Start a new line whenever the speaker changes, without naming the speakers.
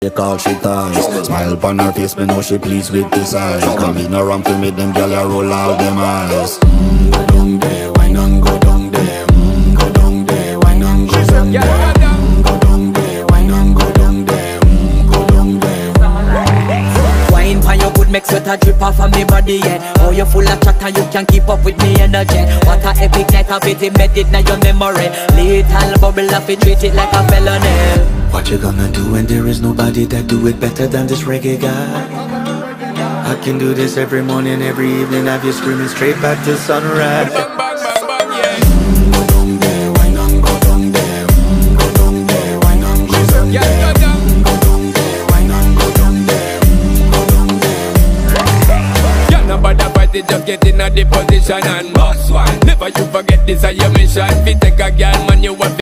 She call she ties. Smile upon her face, me know she pleased with this eyes. Come in around to make them gyal a roll out them eyes. Go down there, wine and go down there. Go down there, wine and go down there. Go down there, wine and go down there. Go down there.
Wine pan your good make sweat a drip off of me body, yeah. Oh, you full of chat and you can keep up with me energy. What a epic night of it, embedded in your memory. Little bubble of it, treat it like a felony.
What you gonna do when there is nobody that do it better than this reggae guy? I can do this every morning, every evening, have you screaming straight back to sunrise.
Bang, bang, bang, bang, yeah.
Go down there, wine and go down there. Go down there, wine and go down there. Go down there, wine and go down there. Go down there.
Yeah, nobody fight it, just get in a the position and boss one. Never you forget this is your mission. If you take a girl, man, you want